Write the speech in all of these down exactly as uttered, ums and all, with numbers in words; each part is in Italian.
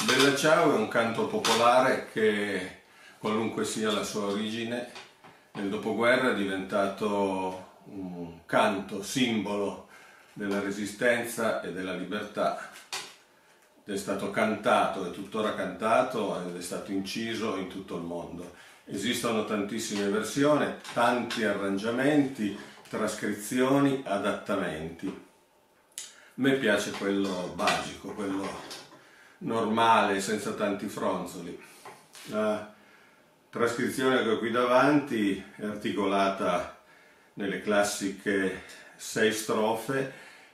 Bella Ciao è un canto popolare che, qualunque sia la sua origine, nel dopoguerra è diventato un canto simbolo della resistenza e della libertà. È stato cantato, è tuttora cantato ed è stato inciso in tutto il mondo. Esistono tantissime versioni, tanti arrangiamenti, trascrizioni, adattamenti. A me piace quello basico, quello normale, senza tanti fronzoli. La trascrizione che ho qui davanti è articolata nelle classiche sei strofe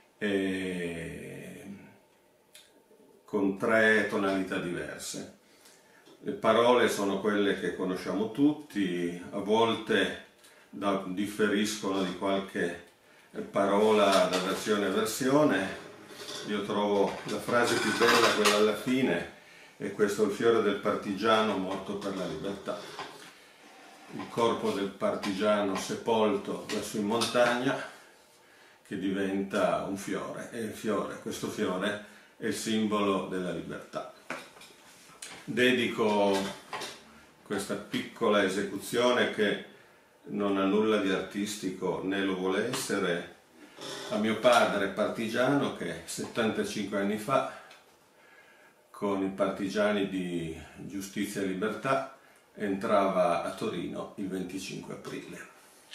e con tre tonalità diverse. Le parole sono quelle che conosciamo tutti, a volte da, differiscono di qualche parola da versione a versione. Io trovo la frase più bella, quella alla fine, e questo è il fiore del partigiano morto per la libertà. Il corpo del partigiano sepolto lassù in montagna, che diventa un fiore, e il fiore, questo fiore è il simbolo della libertà. Dedico questa piccola esecuzione, che non ha nulla di artistico né lo vuole essere, a mio padre partigiano che settantacinque anni fa, con i partigiani di Giustizia e Libertà, entrava a Torino il venticinque aprile.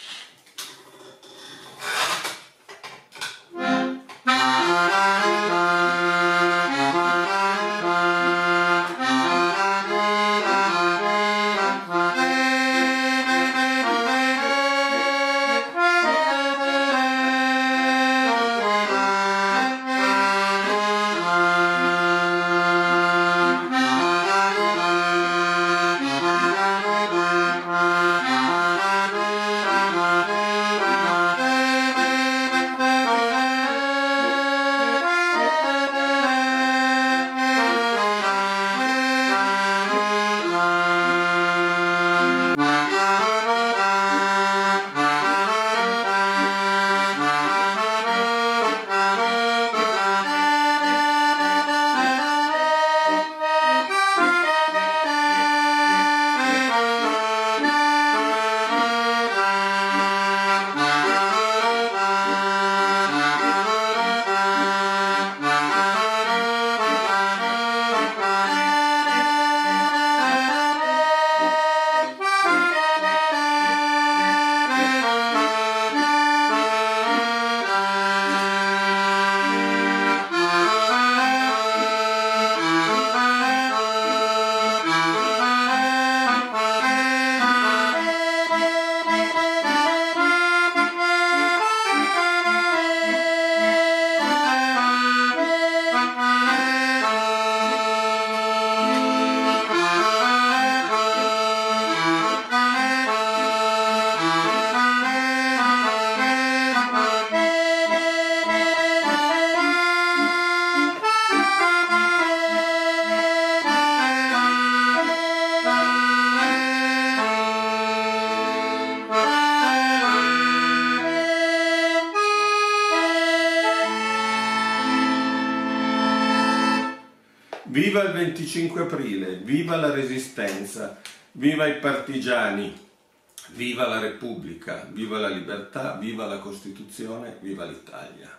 Viva il venticinque aprile, viva la Resistenza, viva i partigiani, viva la Repubblica, viva la libertà, viva la Costituzione, viva l'Italia.